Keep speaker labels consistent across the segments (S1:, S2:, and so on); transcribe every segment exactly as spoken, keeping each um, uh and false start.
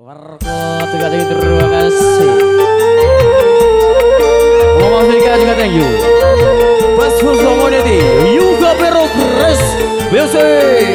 S1: Warkot juga terima kasih. Ngomong sedikit juga thank you. Basbus community, you Gapero Chris, Berisi.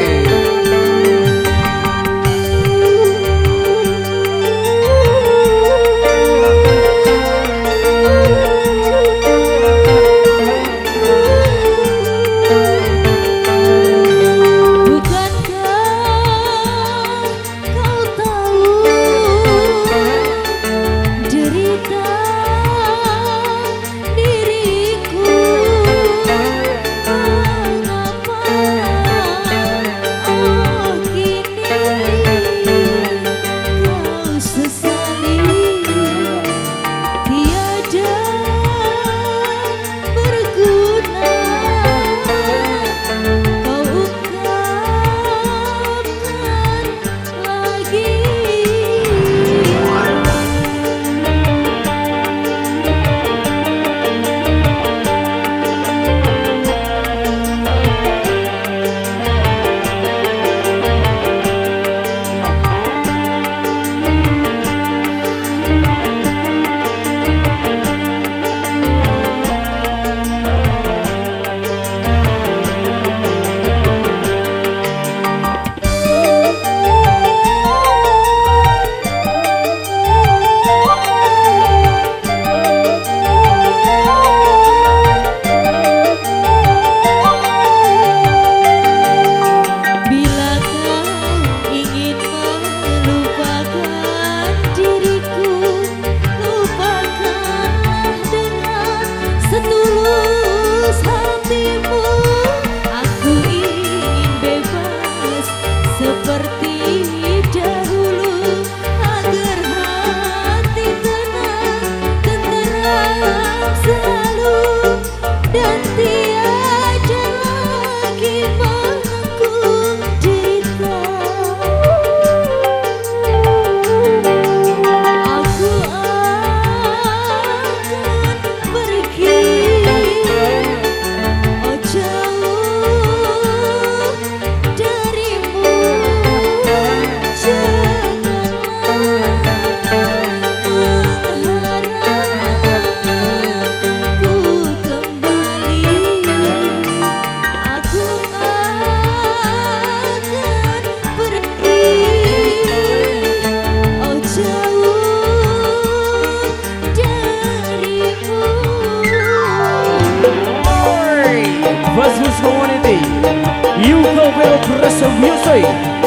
S1: Basbus community, you Gapero Chris Berisi,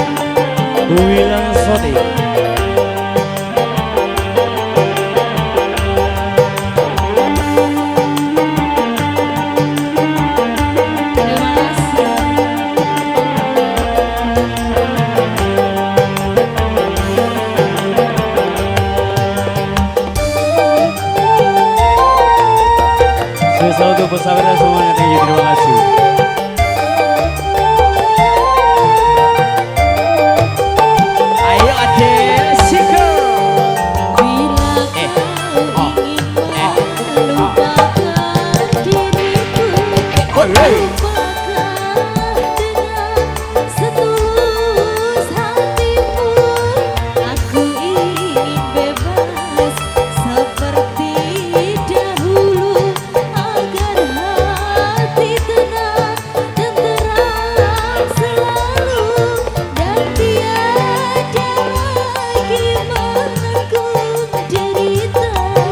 S1: Gumilang Soti. Selalu untuk persahabatan semuanya, thank you, terima kasih. Ayo Adel, Sika.
S2: Bila
S1: eh.
S2: kau
S1: oh.
S2: ingin
S1: eh.
S2: melupakan diriku,
S1: oh. hey.
S2: lupakanlah dengan setulus hatimu. Aku ingin bebas seperti dahulu, agar hati tenang dan terang selalu, dan tiada lagi menanggung derita.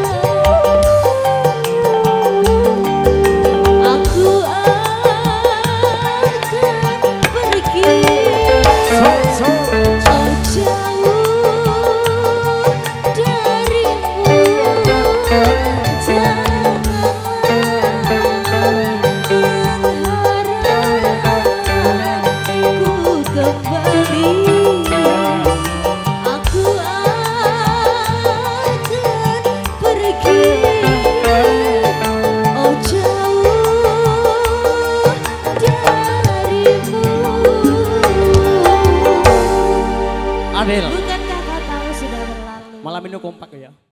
S2: Aku akan pergi oh jauh darimu. Janganlah ku kembali. Aku akan pergi oh jauh darimu.
S1: Adel,
S2: Bukankah kau tahu sudah berlalu?
S1: malam ini kompak ya.